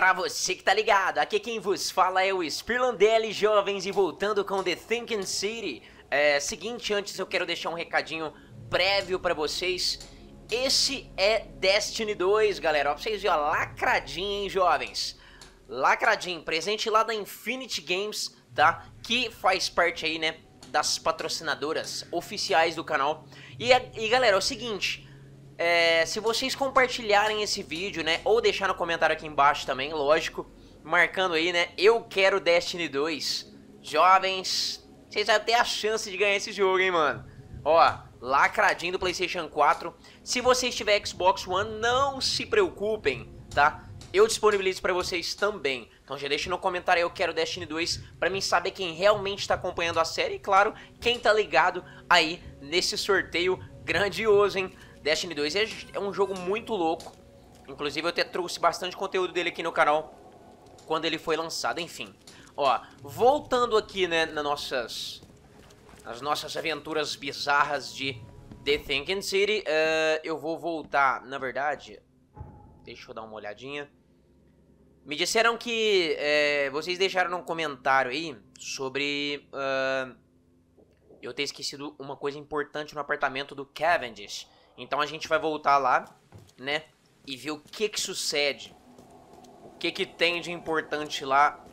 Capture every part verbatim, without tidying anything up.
pra você que tá ligado, aqui quem vos fala é o Spirlandelli, jovens, e voltando com The Thinking City. É, seguinte, antes eu quero deixar um recadinho prévio pra vocês. Esse é Destiny dois, galera, ó, pra vocês verem, ó, lacradinho, hein, jovens. Lacradinho, presente lá da Infinity Games, tá? Que faz parte aí, né, das patrocinadoras oficiais do canal. E, e galera, é o seguinte... É, se vocês compartilharem esse vídeo, né, ou deixar no comentário aqui embaixo também, lógico, marcando aí, né, eu quero Destiny dois, jovens, vocês vão ter a chance de ganhar esse jogo, hein, mano. Ó, lacradinho do PlayStation quatro. Se vocês tiverem Xbox One, não se preocupem, tá? Eu disponibilizo pra vocês também. Então já deixa no comentário aí, eu quero Destiny dois, pra mim saber quem realmente tá acompanhando a série. E claro, quem tá ligado aí nesse sorteio grandioso, hein? Destiny dois é, é um jogo muito louco. Inclusive eu até trouxe bastante conteúdo dele aqui no canal quando ele foi lançado, enfim. Ó, voltando aqui, né, nas nossas, nas nossas aventuras bizarras de The Thinking City, uh, eu vou voltar, na verdade, deixa eu dar uma olhadinha. Me disseram que é, vocês deixaram um comentário aí sobre uh, eu ter esquecido uma coisa importante no apartamento do Cavendish. Então a gente vai voltar lá, né, e ver o que que sucede. O que que tem de importante lá.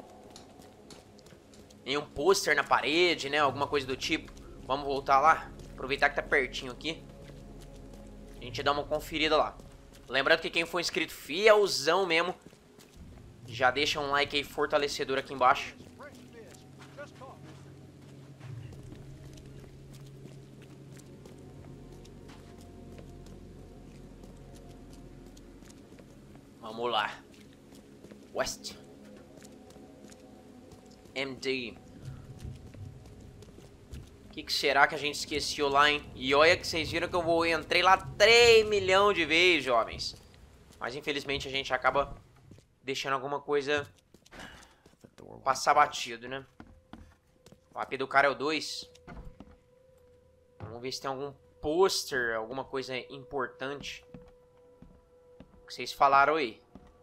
Em um pôster na parede, né, alguma coisa do tipo. Vamos voltar lá, aproveitar que tá pertinho aqui. A gente dá uma conferida lá. Lembrando que quem for inscrito fielzão mesmo, já deixa um like aí fortalecedor aqui embaixo. Vamos lá. West. M D. O que, que será que a gente esqueceu lá, hein? E olha que vocês viram que eu vou, entrei lá três milhões de vezes, jovens. Mas infelizmente a gente acaba deixando alguma coisa passar batido, né? O A P do cara é o dois. Vamos ver se tem algum pôster, alguma coisa importante que vocês falaram aí.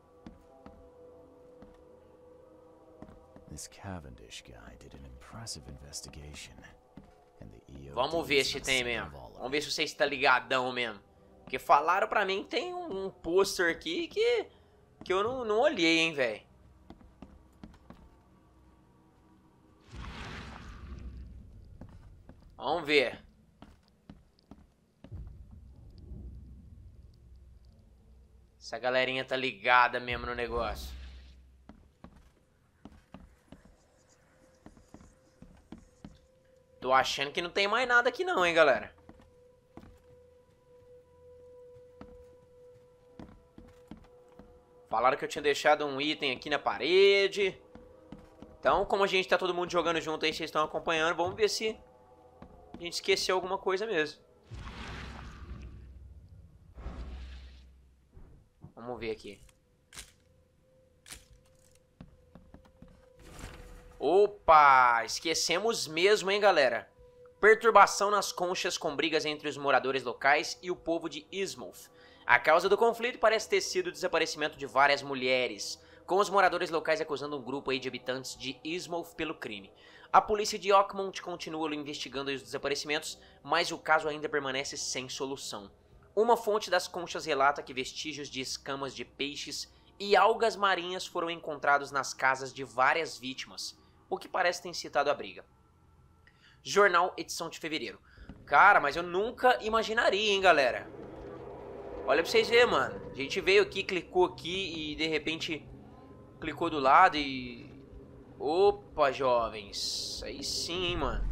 This Cavendish guy did an impressive investigation. And the E O D Vamos ver se tem mesmo. Vamos ver se você está ligadão mesmo. Porque falaram pra mim que tem um, um pôster aqui que, que eu não, não olhei, hein, velho. Vamos ver. Essa galerinha tá ligada mesmo no negócio. Tô achando que não tem mais nada aqui não, hein, galera. Falaram que eu tinha deixado um item aqui na parede. Então, como a gente tá todo mundo jogando junto aí, vocês estão acompanhando, vamos ver se a gente esqueceu alguma coisa mesmo. Vamos ver aqui. Opa, esquecemos mesmo, hein, galera. Perturbação nas conchas com brigas entre os moradores locais e o povo de Innsmouth. A causa do conflito parece ter sido o desaparecimento de várias mulheres, com os moradores locais acusando um grupo aí de habitantes de Innsmouth pelo crime. A polícia de Oakmont continua investigando os desaparecimentos, mas o caso ainda permanece sem solução. Uma fonte das conchas relata que vestígios de escamas de peixes e algas marinhas foram encontrados nas casas de várias vítimas, o que parece ter incitado a briga. Jornal, edição de fevereiro. Cara, mas eu nunca imaginaria, hein, galera. Olha pra vocês verem, mano. A gente veio aqui, clicou aqui e de repente clicou do lado e... Opa, jovens. Aí sim, hein, mano.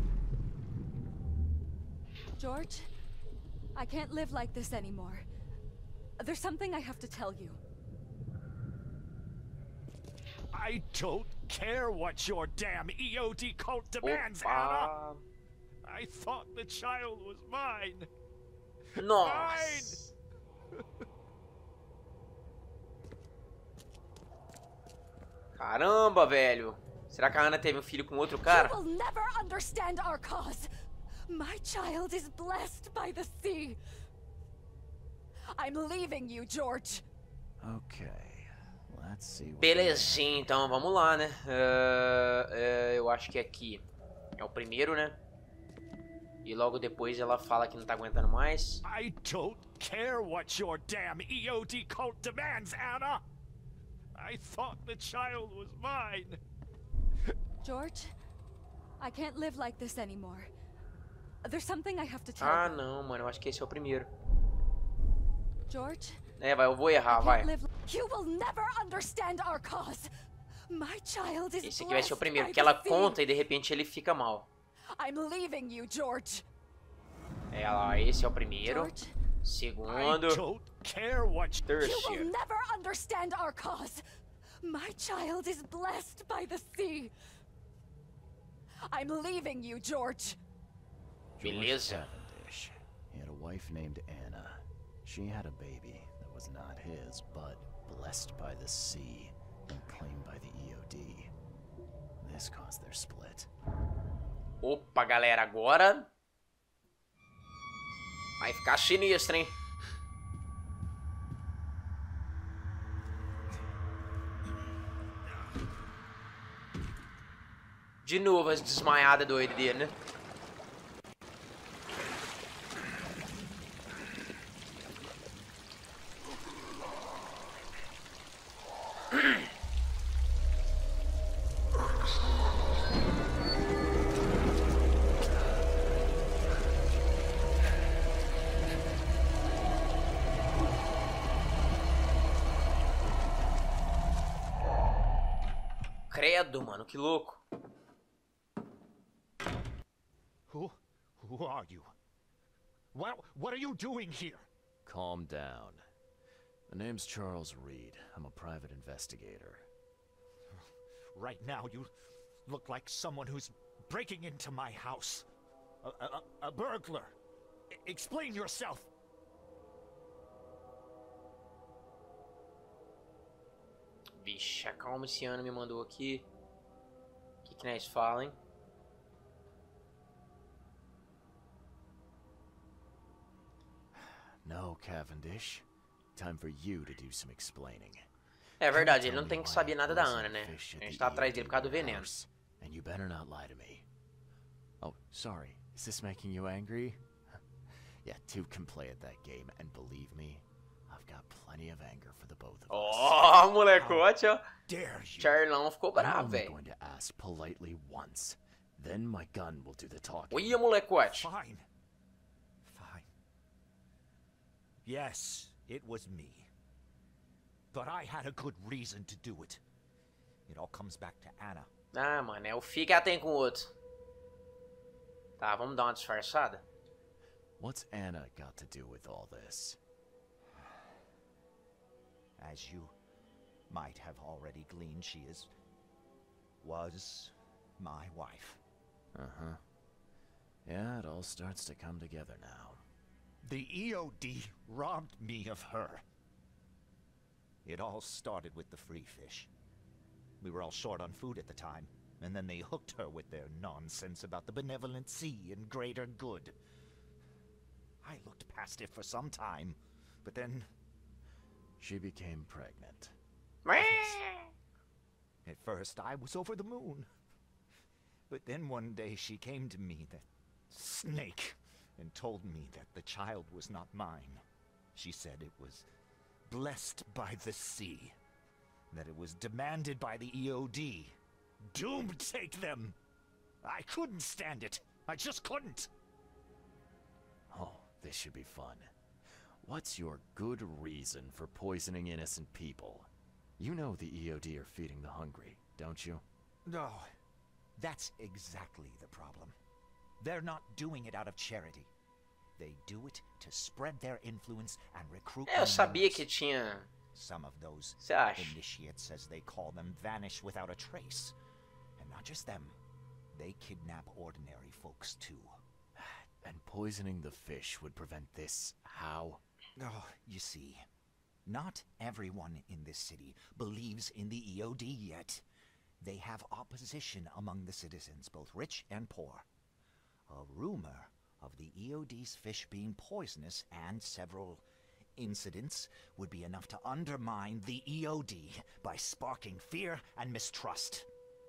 George, I can't live like this anymore. There's something I have to tell you. I don't care what your damn E O D cult demands, Opa. Anna. I thought the child was mine. Nossa. Caramba, velho. Será que a Ana teve um filho com outro cara? You will never understand our cause. My child is blessed by the sea. I'm leaving you, George. Okay, Let's see what Belezinha, então vamos lá, né? Uh, uh, eu acho que aqui é o primeiro, né? E logo depois ela fala que não tá aguentando mais. I don't care what your damn E O D cult demands, Anna! I thought the child was mine! George, I can't live like this anymore. There's something I have to tell Ah, you. não, mano, eu acho que esse é o primeiro. George, É, vai, eu vou errar, I vai. can't live. You will never understand our cause. My child is Esse aqui vai ser o blessed primeiro, by que ela the sea. conta e de repente ele fica mal. I'm leaving you, George. É, lá, esse é o primeiro. George, I Segundo. don't care what you will Terceiro. never understand our cause. My child is blessed by the sea. I'm leaving you, George. George Beleza. Cavendish. He had a wife named Anna. She had a baby that was not his, but blessed by the sea and claimed by the E O D. This caused their split. Opa, galera, agora vai ficar sinistro, hein? De novo as desmaiadas doidas dele, né? Credo, mano, que louco. Who? Who are you? What, what are you doing here? Calm down. The name's Charles Reed. I'm a private investigator. Right now, you look like someone who's breaking into my house. A, a, a burglar. E- explain yourself. Vixe, a Calma esse ano me mandou aqui. O que que nós falam, hein? No, Cavendish. Time for you to do some explaining. É verdade, ele Tell não me tem que why saber I nada da poisoned Ana, né? fish at A gente the tá atrás dele E O D por causa do veneno. warehouse, and you better not lie to me. Oh, sorry. Is this making you angry? Yeah, two can play at that game, and believe me, I've got plenty of anger for the both of us. Ó, molecote, ó. Dare you? Charlão ficou I'm bravo, only velho. going to ask politely once. Then my gun will do the talking. Olha, molecote. Fine. Fine. Yes, it was me. But I had a good reason to do it. It all comes back to Anna. Ah, mano, é o fi que ela tem com o outro. Tá, vamos dar uma disfarçada? What's Anna got to do with all this? As you might have already gleaned, she is... was my wife. Uh-huh. Yeah, it all starts to come together now. The E O D robbed me of her. It all started with the free fish. We were all short on food at the time, and then they hooked her with their nonsense about the benevolent sea and greater good. I looked past it for some time, but then... She became pregnant. At first, I was over the moon. But then one day she came to me, that snake, and told me that the child was not mine. She said it was blessed by the sea, that it was demanded by the E O D. Doom take them! I couldn't stand it. I just couldn't. Oh, this should be fun. What's your good reason for poisoning innocent people? You know the E O D are feeding the hungry, don't you? No, that's exactly the problem. They're not doing it out of charity. They do it to spread their influence and recruit É, eu more sabia members. que tinha. Some of those Você acha? initiates, as they call them, vanish without a trace. And not just them, they kidnap ordinary folks too. And poisoning the fish would prevent this. How? Oh, you see, not everyone in this city believes in the E O D yet. They have opposition among the citizens, both rich and poor. A rumor of the E O D's fish being poisonous and several incidents would be enough to undermine the E O D by sparking fear and mistrust.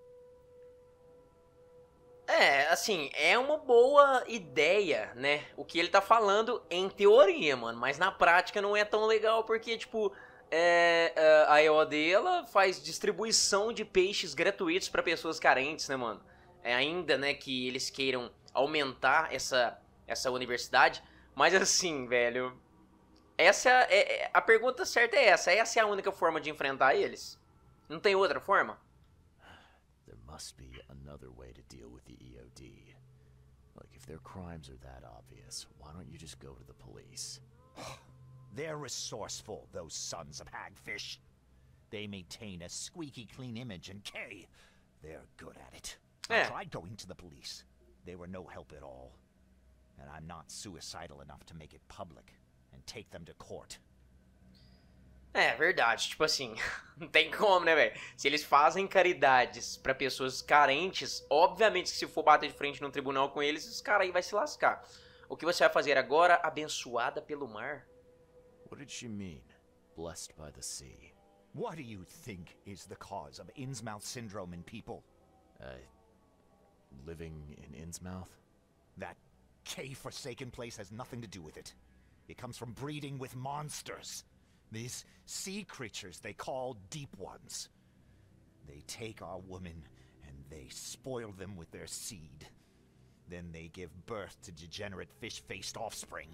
É, assim, é uma boa ideia, né? O que ele tá falando em teoria, mano. Mas na prática não é tão legal porque, tipo, é, é, a E O D, ela faz distribuição de peixes gratuitos pra pessoas carentes, né, mano? É, ainda, né, que eles queiram aumentar essa, essa universidade. Mas assim, velho, essa é, é, a pergunta certa é essa. Essa é a única forma de enfrentar eles? Não tem outra forma? There must be another way to deal with the E O D. Like, if their crimes are that obvious, why don't you just go to the police? They're resourceful, those sons of hagfish. They maintain a squeaky clean image, and Kay, they're good at it. I Yeah. tried going to the police. They were no help at all. And I'm not suicidal enough to make it public and take them to court. É, verdade. Tipo assim, não tem como, né, velho? Se eles fazem caridades pra pessoas carentes, obviamente que se for bater de frente num tribunal com eles, esse cara aí vai se lascar. O que você vai fazer agora, abençoada pelo mar? What did she mean? Blessed by the sea. What do you think is the cause of Innsmouth syndrome in people? Uh, living in Innsmouth? That K-forsaken place has nothing to do with it. It comes from breeding with monsters. These sea creatures they call Deep Ones. They take our women and they spoil them with their seed. Then they give birth to degenerate fish-faced offspring.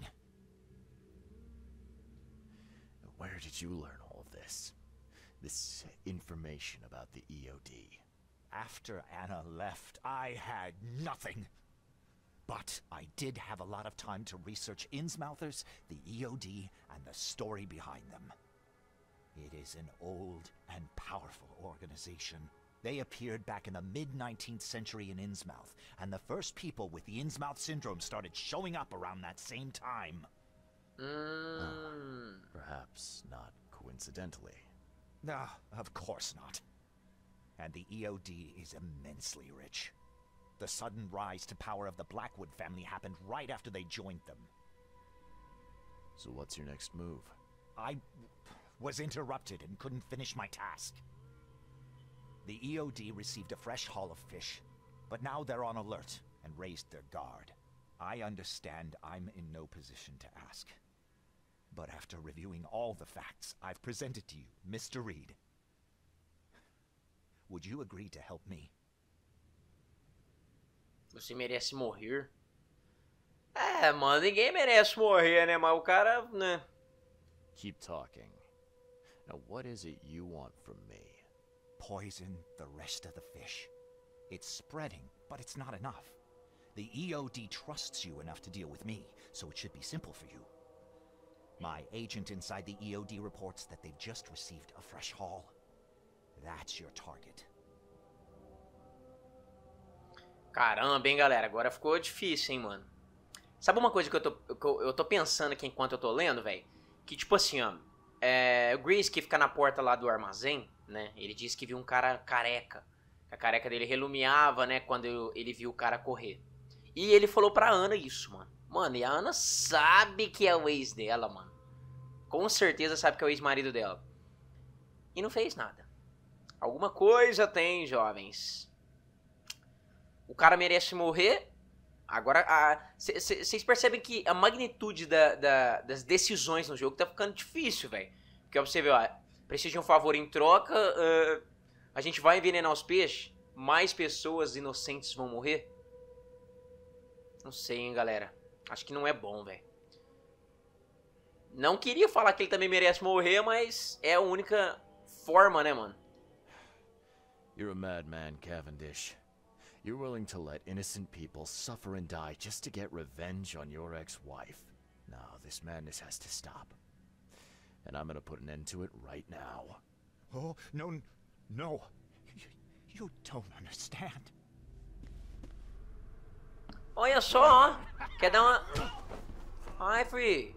Where did you learn all of this? This information about the E O D? After Anna left, I had nothing. But I did have a lot of time to research Innsmouthers, the E O D, and the story behind them. It is an old and powerful organization. They appeared back in the mid nineteenth century in Innsmouth, and the first people with the Innsmouth syndrome started showing up around that same time. Hum... Perhaps not coincidentally. Ah, of course not. And the E O D is immensely rich. The sudden rise to power of the Blackwood family happened right after they joined them. So what's your next move? I was interrupted and couldn't finish my task. The E O D received a fresh haul of fish, but now they're on alert and raised their guard. I understand I'm in no position to ask. But after reviewing all the facts I've presented to you, Mister Reed, would you agree to help me? Você merece morrer? É, mano, ninguém merece morrer, né? Mas o cara, né? Keep talking. Now, what is it you want from me? Poison the rest of the fish. It's spreading, but it's not enough. The E O D trusts you enough to deal with me, so it should be simple for you. My agent inside the E O D reports that they've just received a fresh haul. That's your target. Caramba, hein, galera? Agora ficou difícil, hein, mano? Sabe uma coisa que eu tô, que eu, eu tô pensando aqui enquanto eu tô lendo, velho? Que, tipo assim, ó... É, o Grease, que fica na porta lá do armazém, né? Ele disse que viu um cara careca. A careca dele relumiava, né? Quando ele viu o cara correr. E ele falou pra Ana isso, mano. Mano, e a Ana sabe que é o ex dela, mano. Com certeza sabe que é o ex-marido dela. E não fez nada. Alguma coisa tem, jovens. O cara merece morrer. Agora, vocês percebem que a magnitude da, da, das decisões no jogo tá ficando difícil, velho. Porque ó, você vê, ó, precisa de um favor em troca, uh, a gente vai envenenar os peixes, mais pessoas inocentes vão morrer. Não sei, hein, galera. Acho que não é bom, velho. Não queria falar que ele também merece morrer, mas é a única forma, né, mano? You're a madman, Cavendish. You're willing to let innocent people suffer and die just to get revenge on your ex-wife. No, this madness has to stop. And I'm gonna put an end to it right now. Oh, no, no. You, you don't understand. Olha só, ó. Quer dar uma... Ai, Free.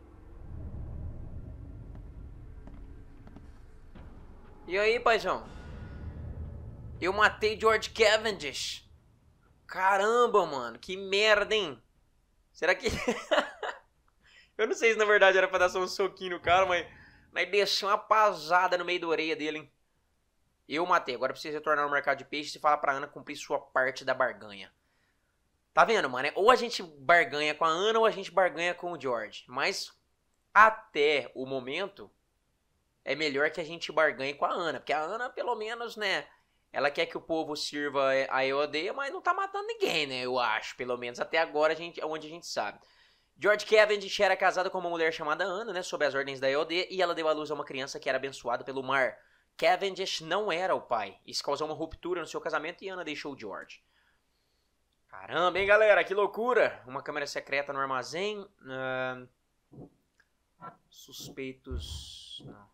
E aí, paizão? Eu matei George Cavendish. Caramba, mano. Que merda, hein? Será que... Eu não sei se na verdade era pra dar só um soquinho no cara, mas... Mas desceu uma pasada no meio da orelha dele, hein? Eu matei. Agora precisa retornar no mercado de peixes e falar pra Ana cumprir sua parte da barganha. Tá vendo, mano? Ou a gente barganha com a Ana ou a gente barganha com o George. Mas até o momento é melhor que a gente barganhe com a Ana. Porque a Ana, pelo menos, né? Ela quer que o povo sirva a E O D, mas não tá matando ninguém, né? Eu acho. Pelo menos até agora, a gente, onde a gente sabe. George Cavendish era casado com uma mulher chamada Ana, né? Sob as ordens da E O D. E ela deu à luz a uma criança que era abençoada pelo mar. Cavendish não era o pai. Isso causou uma ruptura no seu casamento e Ana deixou o George. Caramba, hein, galera? Que loucura! Uma câmera secreta no armazém. Uh... Suspeitos... Não.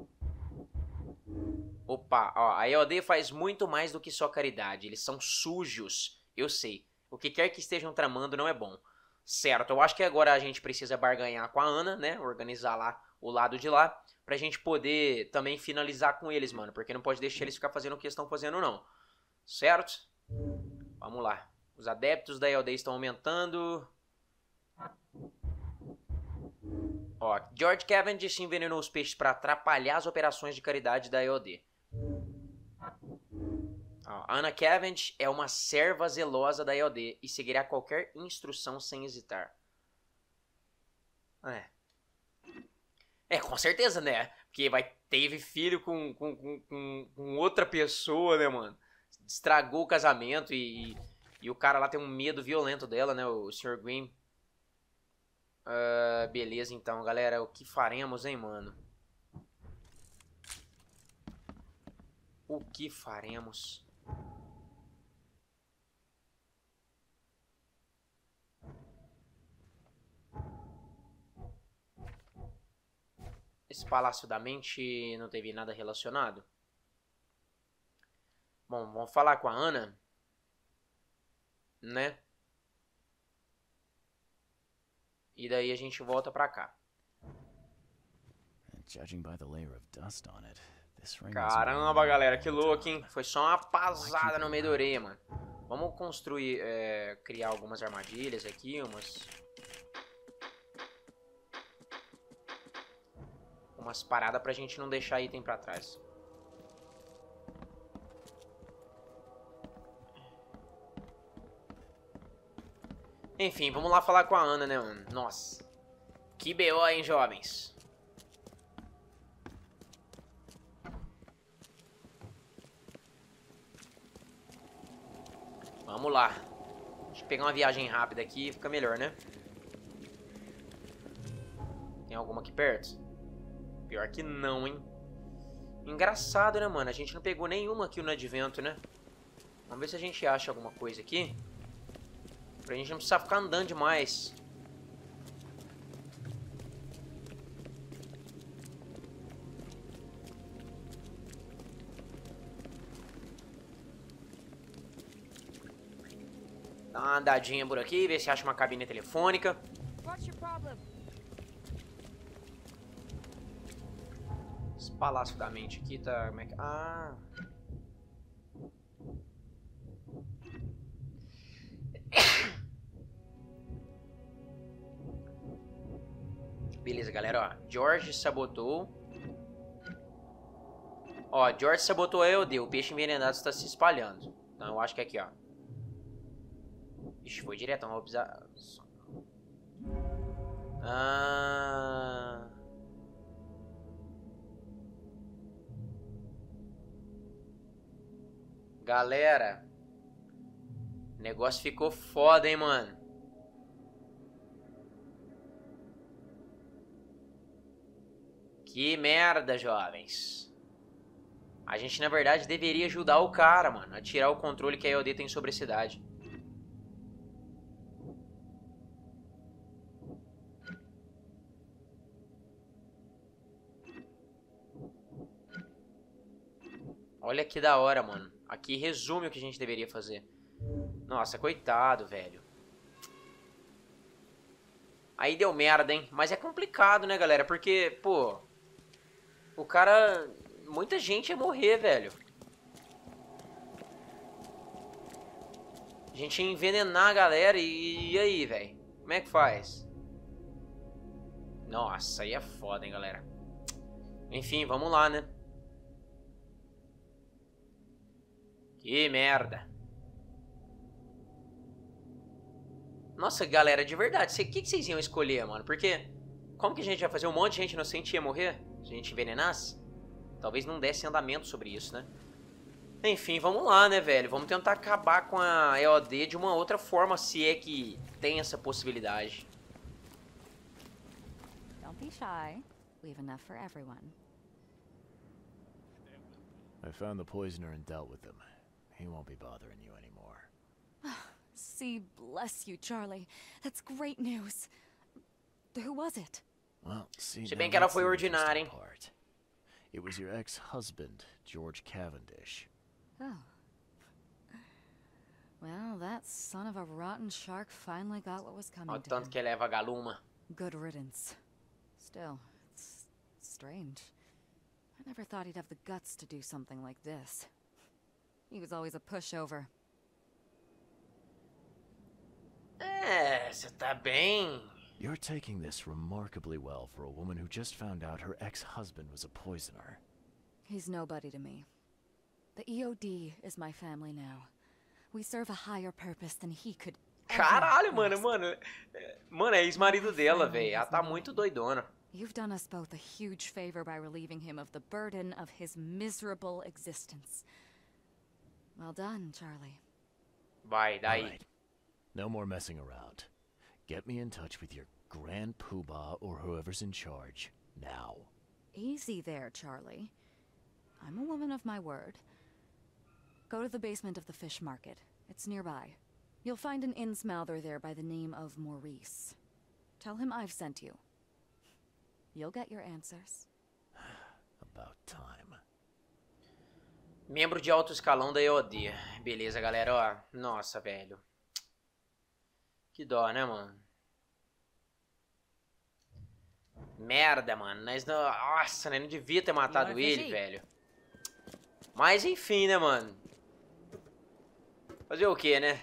Opa, ó, a E O D faz muito mais do que só caridade. Eles são sujos. Eu sei. O que quer que estejam tramando não é bom. Certo, eu acho que agora a gente precisa barganhar com a Ana, né? Organizar lá o lado de lá. Pra gente poder também finalizar com eles, mano. Porque não pode deixar eles ficar fazendo o que estão fazendo, não. Certo? Vamos lá. Os adeptos da E O D estão aumentando. Ó, George Cavendish envenenou os peixes para atrapalhar as operações de caridade da E O D. Ó, Anna Cavendish é uma serva zelosa da E O D e seguirá qualquer instrução sem hesitar. É. É, com certeza, né? Porque vai, teve filho com, com, com, com outra pessoa, né, mano? Estragou o casamento e, e, e o cara lá tem um medo violento dela, né? O senhor Grimm. Uh, beleza, então, galera. O que faremos, hein, mano? O que faremos? Esse Palácio da Mente não teve nada relacionado? Bom, vamos falar com a Ana, né? E daí a gente volta pra cá. Caramba, galera, que louco, hein? Foi só uma pasada no meio da orelha, mano. Vamos construir, é, criar algumas armadilhas aqui, umas... Umas paradas pra gente não deixar item pra trás. Enfim, vamos lá falar com a Ana, né, mano? Nossa. Que B O, hein, jovens? Vamos lá. Deixa eu pegar uma viagem rápida aqui, fica melhor, né? Tem alguma aqui perto? Pior que não, hein? Engraçado, né, mano? A gente não pegou nenhuma aqui no advento, né? Vamos ver se a gente acha alguma coisa aqui. Pra gente não precisar ficar andando demais. Dá uma andadinha por aqui, ver se acha uma cabine telefônica. Esse Palácio da Mente aqui tá... Como é que... Ah... Beleza, galera, ó. George sabotou. Ó, George sabotou a E O D. O peixe envenenado está se espalhando. Então eu acho que é aqui, ó. Ixi, foi direto, não vou precisar... Ah... Galera, o negócio ficou foda, hein, mano. Que merda, jovens. A gente, na verdade, deveria ajudar o cara, mano, a tirar o controle que a E O D tem sobre a cidade. Olha que da hora, mano. Aqui resume o que a gente deveria fazer. Nossa, coitado, velho. Aí deu merda, hein? Mas é complicado, né, galera? Porque, pô... O cara... Muita gente ia morrer, velho. A gente ia envenenar a galera e, e aí, velho? Como é que faz? Nossa, aí é foda, hein, galera. Enfim, vamos lá, né? Que merda. Nossa, galera, de verdade, o que, que vocês iam escolher, mano? Porque como que a gente ia fazer? Um monte de gente inocente ia morrer? Se a gente envenenasse? Talvez não desse andamento sobre isso, né? Enfim, vamos lá, né, velho? Vamos tentar acabar com a E O D de uma outra forma, se é que tem essa possibilidade. Don't be shy. We have enough for everyone. I found the poisoner and dealt with him. He won't be bothering you anymore. See, bless you, Charlie. That's great news. Who was it? Well, see, Se now bem que ela that's foi the ordinária, interesting hein? part. It was your ex-husband, George Cavendish. Oh. Well, that son of a rotten shark finally got what was coming Olha o to tanto him. que ele é vagalume. Good riddance. Still, it's strange. I never thought he'd have the guts to do something like this. He was always a pushover. É, você tá bem. You're taking this remarkably well for a woman who just found out her ex-husband was a poisoner. He's nobody to me. The E O D is my family now. We serve a higher purpose than he could ever Caralho, mano, ask. mano. é- Mano, é ex-marido dela, velho. Ela tá muito doidona. You've done us both a huge favor by relieving him of the burden of his miserable existence. Well done, Charlie. Vai, daí. All right. No more messing around. Get me in touch with your Grand Poobah or whoever's in charge, now. Easy there, Charlie. I'm a woman of my word. Go to the basement of the fish market. It's nearby. You'll find an innsmouther there by the name of Maurice. Tell him I've sent you. You'll get your answers. About time. Membro de alto escalão da E O D. Beleza, galera, ó. Nossa, velho. Que dó, né, mano? Merda, mano. Nós não... Nossa, né? Não devia ter matado vai ele, fugir? velho. Mas enfim, né, mano? Fazer o que, né?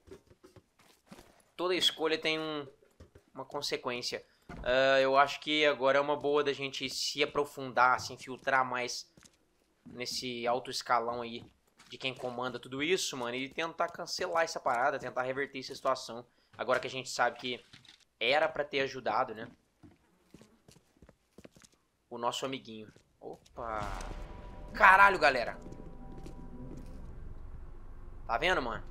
Toda escolha tem um, uma consequência. Uh, eu acho que agora é uma boa da gente se aprofundar, se infiltrar mais nesse alto escalão aí de quem comanda tudo isso, mano, e tentar cancelar essa parada, tentar reverter essa situação. Agora que a gente sabe que era pra ter ajudado, né? O nosso amiguinho. Opa! Caralho, galera! Tá vendo, mano?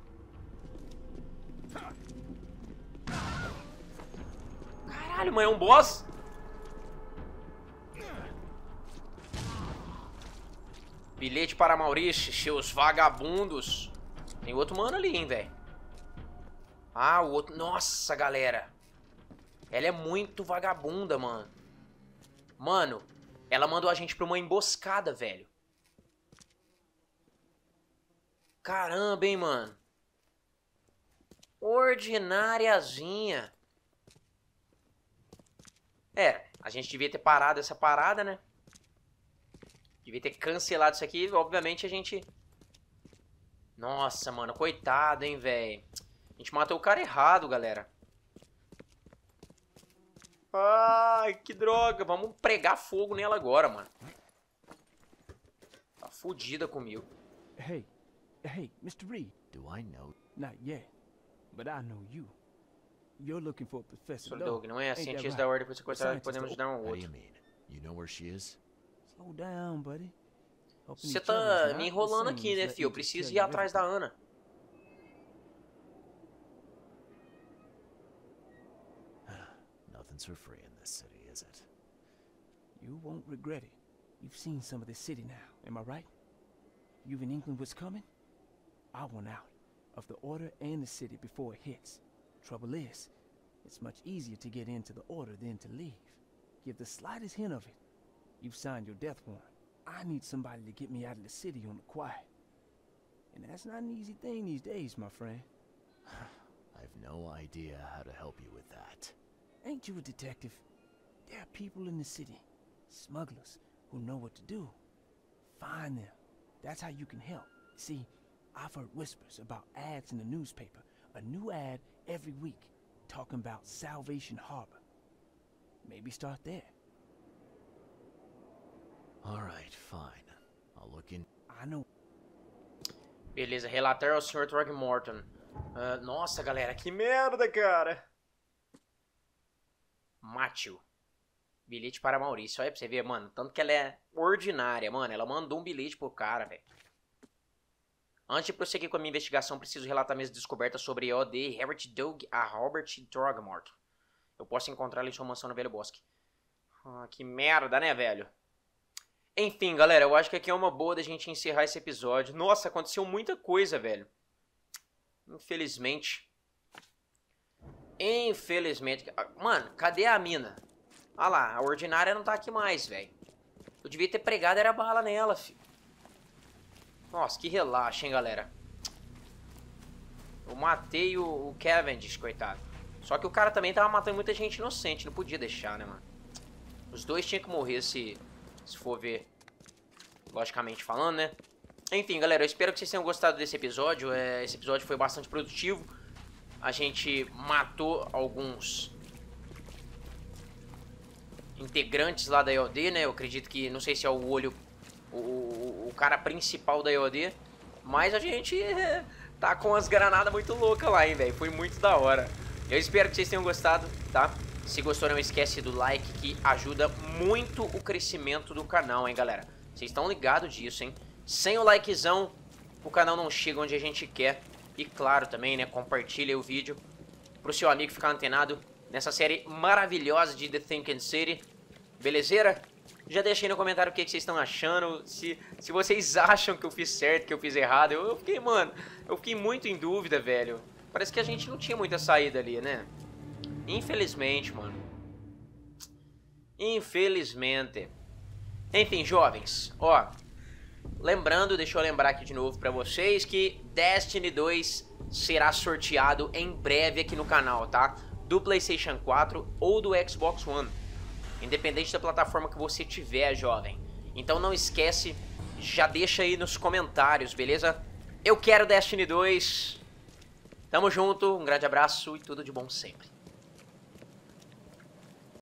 Caralho, mano, é um boss? Bilhete para Maurício, seus vagabundos. Tem outro mano ali, hein, velho. Ah, o outro... Nossa, galera. Ela é muito vagabunda, mano. Mano, ela mandou a gente pra uma emboscada, velho. Caramba, hein, mano. Ordináriazinha. É, a gente devia ter parado essa parada, né? Devia ter cancelado isso aqui. Obviamente a gente... Nossa, mano, coitado, hein, velho. A gente matou o cara errado, galera. Ai, que droga. Vamos pregar fogo nela agora, mano. Tá fodida comigo. Hey, hey, mister Reed. Do I know? Not yet, but I know you. You're looking for Professor Sr. Doe. Doug, não é? Ain't that Cientista right? da ordem foi sequestrado e Scientist podemos of- ajudar um How do you outro. mean? You know where she is? Slow down, buddy. Hoping Você each other's tá not me the enrolando same aqui, as né, letting filho? Eu me just preciso tell ir you atrás da everything. Ana. Nothing's for free in this city, is it? You won't regret it. You've seen some of this city now, am I right? You've in England what's coming? I want out of the Order and the city before it hits. Trouble is, it's much easier to get into the Order than to leave. Give the slightest hint of it, you've signed your death warrant. I need somebody to get me out of the city on the quiet. And that's not an easy thing these days, my friend. I've no idea how to help you with that. Ain't you a detective? There are people in the city, smugglers, who know what to do. Find them. That's how you can help. See, I've heard whispers about ads in the newspaper. A new ad every week, talking about Salvation Harbor. Maybe start there. Alright, fine. I'll look in. I know. Beleza, relatar ao senhor Throgmorton. Uh, nossa, galera, que merda, cara. Matthew. Bilhete para Maurício. Olha pra você ver, mano. Tanto que ela é ordinária, mano. Ela mandou um bilhete pro cara, velho. Antes de prosseguir com a minha investigação, preciso relatar minhas descobertas sobre E O D Herbert Doug a Robert Throgmorton. Eu posso encontrá-lo em sua mansão no Velho Bosque. Ah, que merda, né, velho? Enfim, galera, eu acho que aqui é uma boa da gente encerrar esse episódio. Nossa, aconteceu muita coisa, velho. Infelizmente. Infelizmente. Mano, cadê a mina? Ah lá, a ordinária não tá aqui mais, velho. Eu devia ter pregado era bala nela, filho. Nossa, que relaxa, hein, galera. Eu matei o, o Cavendish, coitado. Só que o cara também tava matando muita gente inocente. Não podia deixar, né, mano? Os dois tinham que morrer se, se for ver. Logicamente falando, né? Enfim, galera, eu espero que vocês tenham gostado desse episódio. É, esse episódio foi bastante produtivo. A gente matou alguns integrantes lá da E O D, né? Eu acredito que, não sei se é o olho, o, o, o cara principal da E O D. Mas a gente é, tá com umas granadas muito loucas lá, hein, velho. Foi muito da hora. Eu espero que vocês tenham gostado, tá? Se gostou, não esquece do like, que ajuda muito o crescimento do canal, hein, galera. Vocês estão ligados disso, hein? Sem o likezão, o canal não chega onde a gente quer. E claro também, né, compartilha o vídeo pro seu amigo ficar antenado nessa série maravilhosa de The Thinking City. Belezeira? Já deixa aí no comentário o que, que vocês estão achando. Se, se vocês acham que eu fiz certo, que eu fiz errado. Eu, eu fiquei, mano, eu fiquei muito em dúvida, velho. Parece que a gente não tinha muita saída ali, né? Infelizmente, mano. Infelizmente. Enfim, jovens, ó. Lembrando, deixa eu lembrar aqui de novo pra vocês que Destiny dois será sorteado em breve aqui no canal, tá? Do PlayStation quatro ou do Xbox One. Independente da plataforma que você tiver, jovem. Então não esquece, já deixa aí nos comentários, beleza? Eu quero Destiny dois. Tamo junto, um grande abraço e tudo de bom sempre.